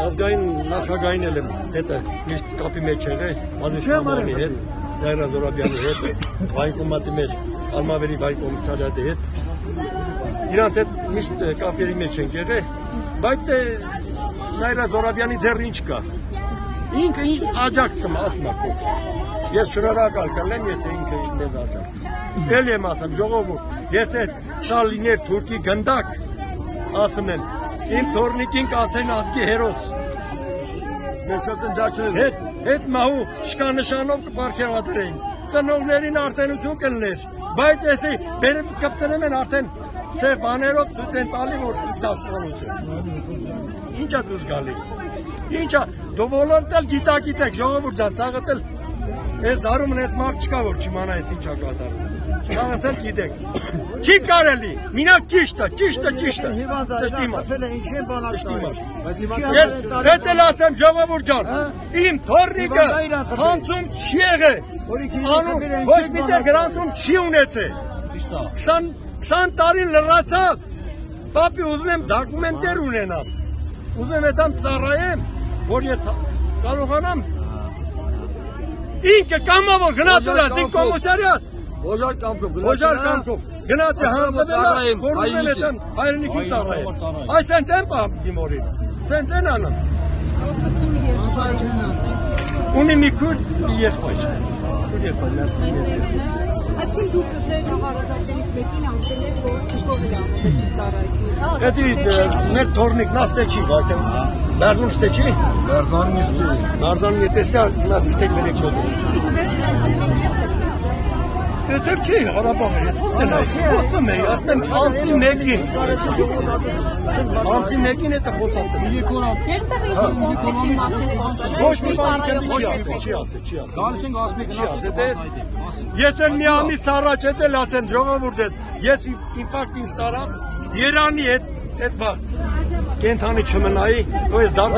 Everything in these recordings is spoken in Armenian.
ազգային նախագահին եմ հետը միշտ կապի մեջ եղել, Ազիզ Կամարյանի հետ, Նայրա Զորաբյանի հետ, վայնկոմատի մեջ, Արմավերի վայնկոմիսարիատի հետ, իրանց հետ միշտ կապերի մեջ ենք եղել, բայց Նայրա Զորաբյանի դեռ ինչ կա, ինքը ինչ աջակցում ասում է կոս, ես շնորհակալ կլեմ, եթե ինքը մեզ աջակցում, էլ եմ ասում, ժողովուրդ, ես այդ սա լիներ թուրքի գնդակ, ասում եմ, իմ թորնիկին կաթեն ազգի հերոս, հետ մահու շկանշանով կպարգևատրեին, տնողներին արտենություն կլներ, բայց եսի բերեմ կպտնեմ են արդեն սեղ բաներով դուք են տալի, որ դասպանություն, ինչ է դուս գալի, ինչ է, դու բոլորդ էլ գիտակից եք, ժողովուրդ ջան, ծաղըտ էլ ես դարում ես մարդ չկա, որ չիմանա այդ ինչ է կատարվում, ծաղըտ էլ գիտեք, չի կարելի, մինակ ճիշտ է, հետ էլ ասեմ ժողովուրդ ջան, իմ թորնիկը խանցում չի եղել, ոչ միտեղ գրանցում չի ունեցել, 20 տարին լրացավ, պապի ուզում եմ դակումենտեր ունենամ, ուզում եմ հետամ ծառայեմ, որ ես կարողանամ, ինքը կամավոր գնացրած, ինք կոմոսարյատ, Օժար կամքով, գնացի հանձնվելա, որում են հետան հայրենիքին ծառայեմ, այս են տեն պահապի մորին, սեն տեն անամ, ունի մի քուր ես պայչ, Այսքան դուք ձեր հարազատներից մեկին ասել եք, որ դժգոհ է ծառայությունը։ Էդի մեր թորնիկն աստե չի, բայց Բարձան ստե չի։ Բարձան եթե նա դիստեք մերեք չոդես։ Դե չի, Ղարաբաղը ես ո՞նց խոսում եմ, ասեմ անցի մեկին։ Անցի մեկին էտա խոսած։ Ոչ մի բան չի ասել։ Գալիս ենք ասմիկ Ես էլ մի ամիս առաջ հետ էլ ասեմ ժողովուրդ ես, ես ինֆարկտ ինձ տարավ, Երանի հետ բաղթ, կենթանի չմնայի, ու ես դարդը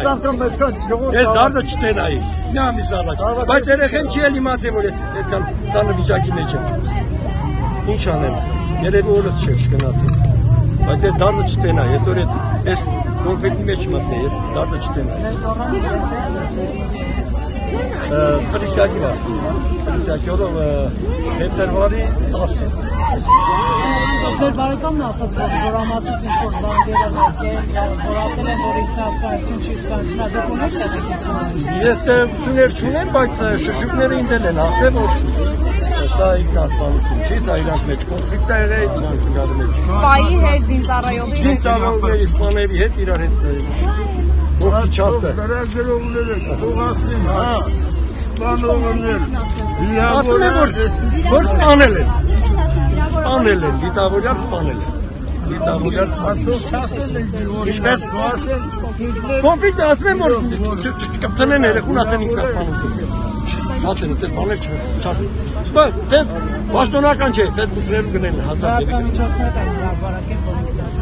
չտենայի, մի ամիս առաջ, բայց երեխեն չի էլ իմացե, որ այդքան տանը վիճակի մեջ եմ, ինչ անեմ, երևի օրս չէ չգնացի, բայց ես դարդը չտենայի, ես կոնֆետի մեջ մտնի, ես դարդը չտենայի։ Պրիսյակի վար, պրիսյակյորով հետերվարի 10։ Ձեր բարեկամն ասաց, որ զորամասից ինչ-որ զանգեր են եկել, որ ասել են, որ ինքնասպանություն չի սպանությունա, դուք ունեք տեղեկություններ։ Ես տեղեկություններ չունեմ, բայց շշուկները ինձ են ասել, որ սա ինքնասպանություն չի, սա իրանք մեջ կոնֆլիկտ է եղել, իրանք իրար մեջ։ Սպայի հետ զինծառայողների Զինծառայողների սպաների հետ իրար հետ ողջի չաստը։ Ասում եմ, որ սպանել են, դիտավորյալ սպանել են, ինչպես կոնֆլիկտ ասում եմ, որ չկպտնեն երեխուն ասեն ինքնասպանություն, ասեն, տես բաներ չկա, տես պաշտոնական չէ, տես բուկներում գնեն հաստատ։ Լրատվամիջոցները կան հրապարակել,